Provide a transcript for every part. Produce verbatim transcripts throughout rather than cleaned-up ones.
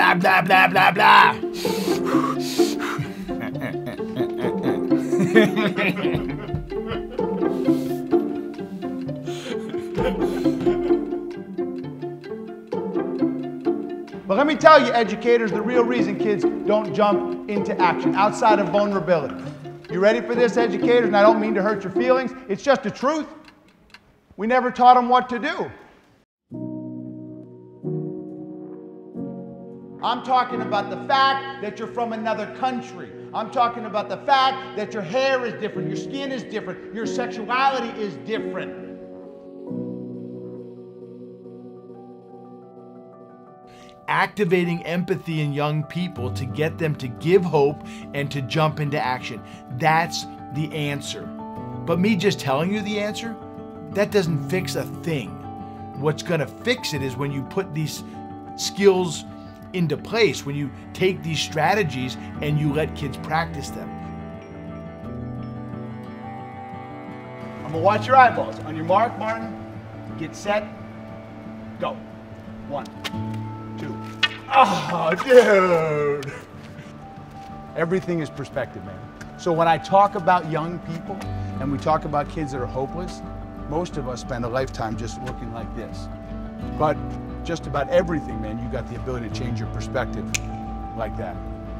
blah, blah, blah, blah, blah. But let me tell you, educators, the real reason kids don't jump into action outside of vulnerability. You ready for this, educators? And I don't mean to hurt your feelings. It's just the truth. We never taught them what to do. I'm talking about the fact that you're from another country. I'm talking about the fact that your hair is different, your skin is different, your sexuality is different. Activating empathy in young people to get them to give hope and to jump into action. That's the answer. But me just telling you the answer, that doesn't fix a thing. What's gonna fix it is when you put these skills into place, when you take these strategies and you let kids practice them. I'm gonna watch your eyeballs. On your mark, Martin, get set, go. One, two. Oh, dude. Everything is perspective, man. So when I talk about young people and we talk about kids that are hopeless, most of us spend a lifetime just looking like this. But just about everything, man, you got the ability to change your perspective like that.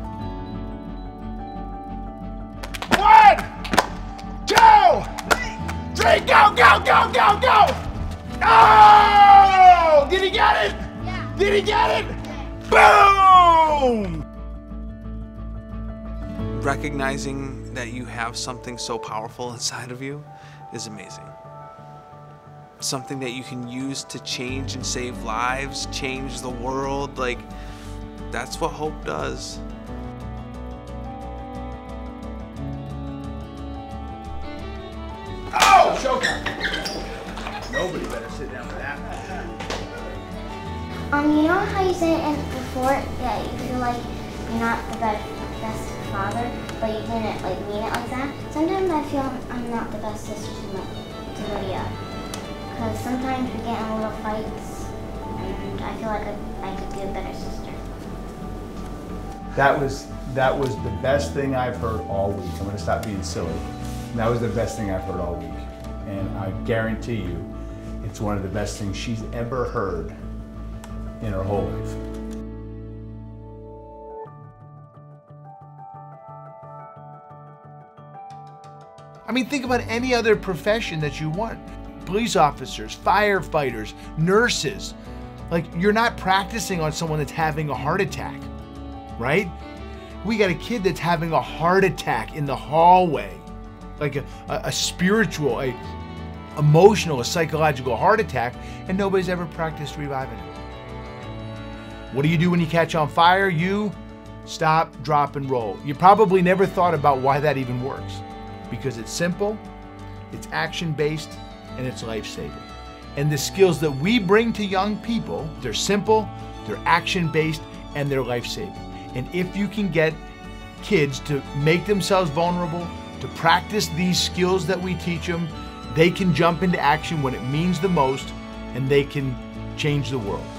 One, two, three, go, go, go, go, go! Oh! Did he get it? Yeah. Did he get it? Boom! Recognizing that you have something so powerful inside of you is amazing. Something that you can use to change and save lives, change the world. Like, that's what hope does. Oh, showtime. Nobody better sit down for that. Um, you know how you said it before that you feel like you're not the best, best father, but you didn't like mean it like that? Sometimes I feel I'm not the best sister to, my, to Lydia. Because sometimes we get in little fights, and I feel like I, I could be a better sister. That was, that was the best thing I've heard all week. I'm gonna stop being silly. That was the best thing I've heard all week. And I guarantee you, it's one of the best things she's ever heard in her whole life. I mean, think about any other profession that you want. Police officers, firefighters, nurses. Like, you're not practicing on someone that's having a heart attack, right? We got a kid that's having a heart attack in the hallway. Like a, a, a spiritual, a emotional, a psychological heart attack, and nobody's ever practiced reviving it. What do you do when you catch on fire? You stop, drop, and roll. You probably never thought about why that even works. Because it's simple, it's action-based, and it's life-saving. And the skills that we bring to young people, they're simple, they're action-based, and they're life-saving. And if you can get kids to make themselves vulnerable, to practice these skills that we teach them, they can jump into action when it means the most, and they can change the world.